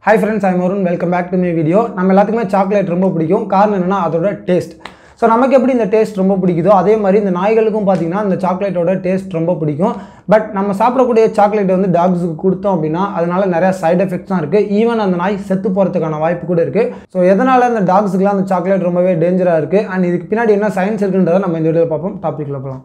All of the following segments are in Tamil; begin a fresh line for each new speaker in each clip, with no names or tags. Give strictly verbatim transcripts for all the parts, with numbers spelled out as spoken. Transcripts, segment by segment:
Hi friends, I am Arun. Welcome back to my video. நம்ம எல்லாத்துக்குமே சாக்லேட் ரொம்ப பிடிக்கும். காரணம் என்னன்னா அதோட டேஸ்ட். ஸோ நமக்கு எப்படி இந்த டேஸ்ட் ரொம்ப பிடிக்குதோ அதே மாதிரி இந்த நாய்களுக்கும் பார்த்தீங்கன்னா இந்த சாக்லேட்டோட டேஸ்ட் ரொம்ப பிடிக்கும். பட் நம்ம சாப்பிடக்கூடிய சாக்லேட் வந்து டாக்ஸுக்கு கொடுத்தோம் அப்படின்னா அதனால நிறைய சைட் எஃபெக்ட்ஸ் தான் இருக்குது. ஈவன் அந்த நாய் செத்து போகிறதுக்கான வாய்ப்பு கூட இருக்குது. ஸோ எதனால் அந்த டாக்ஸுக்குலாம் அந்த சாக்லேட் ரொம்பவே டேஞ்சராக இருக்குது அண்ட் இதுக்கு பின்னாடி என்ன சயின்ஸ் இருக்குன்றதை நம்ம இந்த வீடியோவில் பார்ப்போம். டாப்பிக்கில் போகலாம்.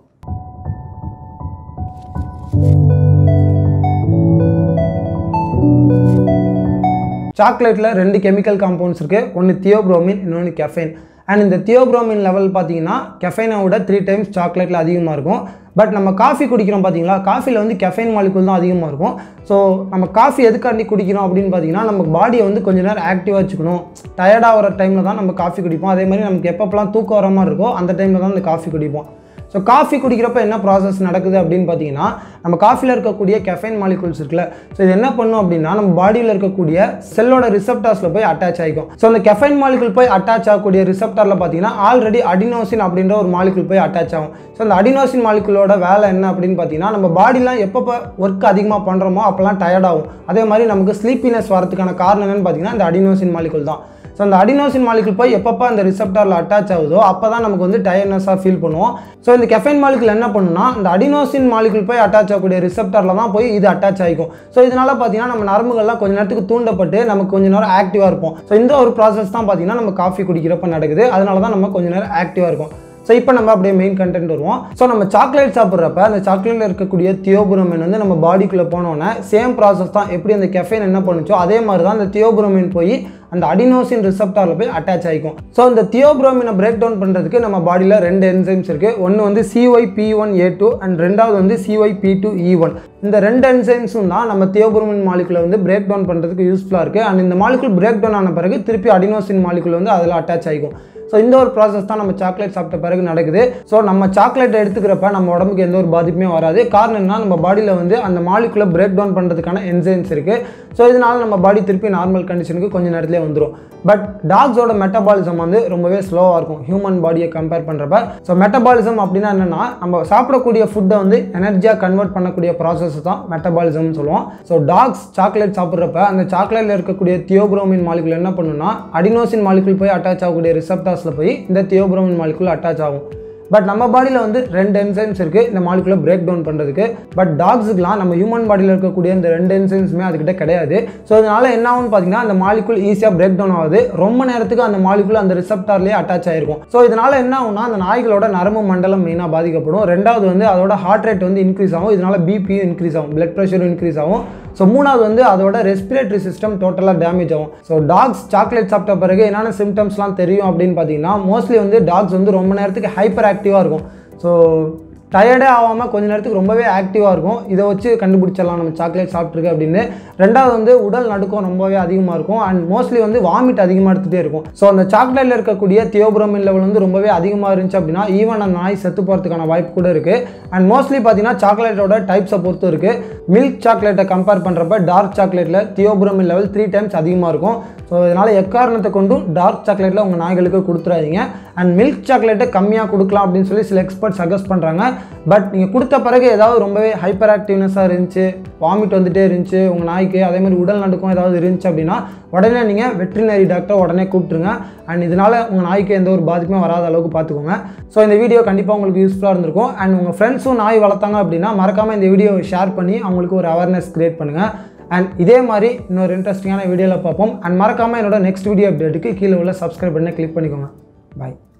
சாக்லேட்டில் ரெண்டு கெமிக்கல் காம்பவுண்ட்ஸ் இருக்குது. ஒன்று தியோப்ரோமின், இன்னொன்று கெஃபைன். அண்ட் இந்த தியோப்ரோமின் லெவல் பார்த்தீங்கன்னா கெஃபைனை விட த்ரீ டைம்ஸ் சாக்லேட்டில் அதிகமாக இருக்கும். பட் நம்ம காஃபி குடிக்கிறோம் பார்த்தீங்களா, காஃபியில் வந்து கெஃபைன் மாலிகுல் தான் அதிகமாக இருக்கும். ஸோ நம்ம காஃபி எதுக்காண்டி குடிக்கிறோம் அப்படின்னு பார்த்தீங்கன்னா நம்ம பாடியை வந்து கொஞ்சம் நேரம் ஆக்டிவாக வச்சுக்கணும். டயர்டாக வர டைமில் தான் நம்ம காஃபி குடிப்போம். அதே மாதிரி நமக்கு எப்பப்பெல்லாம் தூக்கம் வர மாதிரி இருக்கோ அந்த டைமில் தான் இந்த காஃபி குடிப்போம். ஸோ காஃபி குடிக்கிறப்ப என்ன ப்ராசஸ் நடக்குது அப்படின்னு பார்த்தீங்கன்னா நம்ம காஃபியில் இருக்கக்கூடிய கெஃபைன் மாலிகுல்ஸ் இருக்குல்ல, ஸோ இது என்ன பண்ணும் அப்படின்னா நம்ம பாடியில் இருக்கக்கூடிய செல்லோட ரிசெப்டார்ஸில் போய் அட்டாச் ஆகிக்கும். ஸோ அந்த கெஃபைன் மாலிகுல் போய் அட்டாச் ஆகக்கூடிய ரிசெப்டாரில் பார்த்தீங்கன்னா ஆல்ரெடி அடினோசின் அப்படின்ற ஒரு மாலிகுல் போய் அட்டாச் ஆகும். ஸோ அந்த அடினோசின் மாலிகுலோட வேலை என்ன அப்படின்னு பார்த்தீங்கன்னா நம்ம பாடிலாம் எப்போ ஒர்க் அதிகமாக பண்ணுறோமோ அப்போல்லாம் டயர்ட் ஆகும். அதே மாதிரி நமக்கு ஸ்லீப்பினஸ் வரதுக்கான காரணம் என்னன்னு பார்த்தீங்கன்னா இந்த அடினோசின் மாலிகுல் தான். ஸோ அந்த அடினோசின் மாலிகுல் போய் எப்பப்போ அந்த ரிசெப்டாரில் அட்டாச் ஆகுதோ அப்போ தான் நமக்கு வந்து டயர்ட்னஸாக ஃபீல் பண்ணுவோம். ஸோ இந்த கெஃபைன் மாலிகுல் என்ன பண்ணுன்னா இந்த அடினோசின் மாலிகுல் போய் அட்டாச் ஆகக்கூடிய ரிசெப்டாரில் தான் போய் இது அட்டாச் ஆகிக்கும். ஸோ இதனால் பார்த்தீங்கன்னா நம்ம நரம்புகள்லாம் கொஞ்சம் நேரத்துக்கு தூண்டப்பட்டு நமக்கு கொஞ்சம் நேரம் ஆக்டிவாக இருப்போம். ஸோ இந்த ஒரு ப்ராசஸ் தான் பார்த்தீங்கன்னா நம்ம காஃபி குடிக்கிறப்ப நடக்குது. அதனால தான் நம்ம கொஞ்சம் நேரம் ஆக்டிவாக இருக்கும். ஸோ இப்போ நம்ம அப்படியே மெயின் கண்டென்ட் வருவோம். ஸோ நம்ம சாக்லேட் சாப்பிட்றப்ப அந்த சாக்லேட்டில் இருக்கக்கூடிய தியோப்ரோமின் வந்து நம்ம பாடிக்குள்ளே போனோன்னே சேம் ப்ராசஸ் தான். எப்படி அந்த கெஃபைன் என்ன பண்ணுச்சோ அதே மாதிரி தான் அந்த தியோப்ரோமின் போய் அந்த அடினோசின் ரிசெப்டாரில் போய் அட்டாச் ஆகிக்கும். ஸோ இந்த தியோப்ரோமினை பிரேக் டவுன் பண்ணுறதுக்கு நம்ம பாடியில் ரெண்டு என்சைம்ஸ் இருக்குது. ஒன்று வந்து C Y P one A two and ரெண்டாவது வந்து C Y P two E one. இந்த ரெண்டு என்சைம்ஸும் தான் நம்ம தியோப்ரோமின் மாலிகுலை வந்து பிரேக் டவுன் பண்ணுறதுக்கு யூஸ்ஃபுல்லாக இருக்குது. அண்ட் இந்த மாலிகுல் பிரேக் டவுன் ஆன பிறகு திருப்பி அடினோசின் மாலிகுல் வந்து அதில் அட்டாச் ஆகிக்கும். ஸோ இந்த ஒரு ப்ராசஸ் தான் நம்ம சாக்லேட் சாப்பிட்ட பிறகு நடக்குது. ஸோ நம்ம சாக்லேட் எடுத்துக்கிறப்ப நம்ம உடம்புக்கு எந்த ஒரு பாதிப்புமே வராது. காரணம் என்ன, நம்ம பாடியில் வந்து அந்த மாலிகுலை பிரேக் டவுன் பண்ணுறதுக்கான என்சைம்ஸ் இருக்குது. ஸோ இதனால் நம்ம பாடி திருப்பி நார்மல் கண்டிஷனுக்கு கொஞ்சம் நேரத்துலேயே வந்துடும். பட் டாக்ஸோட மெட்டபாலிசம் வந்து ரொம்பவே ஸ்லோவாக இருக்கும் ஹியூமன் பாடியை கம்பேர் பண்ணுறப்ப. ஸோ மெட்டபாலிசம் அப்படின்னா என்னென்னா நம்ம சாப்பிடக்கூடிய ஃபுட்டை வந்து எனர்ஜியாக கன்வெர்ட் பண்ணக்கூடிய ப்ராசஸ் தான் மெட்டபாலிசம்னு சொல்லுவோம். ஸோ டாக்ஸ் சாக்லேட் சாப்பிட்றப்ப அந்த சாக்லேட்டில் இருக்கக்கூடிய தியோப்ரோமின் மாலிகுல் என்ன பண்ணுன்னா அடினோசின் மாலிகுல் போய் அட்டாச் ஆகக்கூடிய ரிசெப்டார்ஸில் போய் இந்த தியோப்ரோமின் மாலிகுல் அட்டாச் ஆகும். பட் நம்ம பாடியில் வந்து ரெண்டு என்சைம்ஸ் இருக்குது இந்த மாலிகுலை பிரேக் டவுன் பண்ணுறதுக்கு. பட் டாக்ஸுக்குலாம் நம்ம ஹியூமன் பாடியில் இருக்கக்கூடிய இந்த ரெண்டு என்சைம்ஸுமே அதுக்கிட்ட கிடையாது. ஸோ இதனால் என்ன ஆகும்னு பார்த்தீங்கன்னா அந்த மாலிகுல் ஈஸியாக பிரேக் டவுன் ஆகுது. ரொம்ப நேரத்துக்கு அந்த மாலிகுல் அந்த ரிசெப்டார்லேயே அட்டாச் ஆகிருக்கும். ஸோ இதனால் என்ன ஆகும்னா அந்த நாய்களோட நரம்பு மண்டலம் மெயினாக பாதிக்கப்படும். ரெண்டாவது வந்து அதோட ஹார்ட் ரேட் வந்து இன்க்ரீஸ் ஆகும். இதனால் பிபியும் இன்க்ரீஸ் ஆகும், பிளட் ப்ரெஷரும் இன்க்ரீஸ் ஆகும். ஸோ மூணாவது வந்து அதோட ரெஸ்பிரேட்டரி சிஸ்டம் டோட்டலாக டேமேஜ் ஆகும். ஸோ டாக்ஸ் சாக்லேட் சாப்பிட்ட பிறகு என்னென்ன சிம்டம்ஸ்லாம் தெரியும் அப்படின்னு பார்த்தீங்கன்னா மோஸ்ட்லி வந்து டாக்ஸ் வந்து ரொம்ப நேரத்துக்கு ஹைப்பர் ஆக்டிவாக இருக்கும். ஸோ டயர்டே ஆகாமல் கொஞ்சம் நேரத்துக்கு ரொம்பவே ஆக்டிவாக இருக்கும். இதை வச்சு கண்டுபிடிச்சிடலாம் நம்ம சாக்லேட் சாப்பிட்ருக்கு அப்படின்னு. ரெண்டாவது வந்து உடல் நடுக்கம் ரொம்பவே அதிகமாக இருக்கும் அண்ட் மோஸ்ட்லி வந்து வாமிட் அதிகமாக எடுத்துகிட்டே இருக்கும். ஸோ அந்த சாக்லேட்டில் இருக்கக்கூடிய தியோப்ரோமின் லெவல் வந்து ரொம்பவே அதிகமாக இருந்துச்சு அப்படின்னா ஈவன் அந்த நாய் செத்து போகிறதுக்கான வாய்ப்பு கூட இருக்குது. அண்ட் மோஸ்ட்லி பார்த்தீங்கன்னா சாக்லேட்டோட டைப்ஸை பொறுத்து இருக்குது. மில்க் சாக்லேட்டை கம்பேர் பண்ணுறப்ப டார்க் சாக்லேட்டில் தியோப்ரோமின் லெவல் த்ரீ டைம்ஸ் அதிகமாக இருக்கும். ஸோ இதனால் எக்காரணத்தை கொண்டும் டார்க் சாக்லேட்டில் உங்கள் நாய்களுக்கு கொடுத்துறாதீங்க. அண்ட் மில்க் சாக்லேட்டை கம்மியாக கொடுக்கலாம் அப்படின்னு சொல்லி சில எக்ஸ்பர்ட் சஜஸ்ட் பண்ணுறாங்க. பட் நீங்கள் கொடுத்த பிறகு ஏதாவது ரொம்பவே ஹைப்பர் ஆக்டிவ்னஸாக இருந்துச்சு, வாமிட் வந்துகிட்டே இருந்துச்சு உங்கள் நாய்க்கு, அதே மாதிரி உடல் நடுக்கம் ஏதாவது இருந்துச்சு அப்படின்னா உடனே நீங்கள் வெட்ரினரி டாக்டர் உடனே கூப்பிட்டுருங்க. அண்ட் இதனால் உங்கள் நாய்க்கு எந்த ஒரு பாதிப்புமே வராத அளவுக்கு பார்த்துக்கோங்க. ஸோ இந்த வீடியோ கண்டிப்பாக உங்களுக்கு யூஸ்ஃபுல்லாக இருந்திருக்கும். அண்ட் உங்கள் ஃப்ரெண்ட்ஸும் நாய் வளர்த்தாங்க அப்படின்னா மறக்காமல் இந்த வீடியோவை ஷேர் பண்ணி அவங்களுக்கு ஒரு அவேர்னஸ் க்ரியேட் பண்ணுங்கள். அண்ட் இதே மாதிரி இன்னொரு இன்ட்ரெஸ்டிங்கான வீடியோவில் பார்ப்போம். அண்ட் மறக்காமல் என்னோட நெக்ஸ்ட் வீடியோ அப்டேட்டுக்கு கீழே உள்ள சப்ஸ்கிரைப் பண்ணி கிளிக் பண்ணிக்கோங்க. பாய்.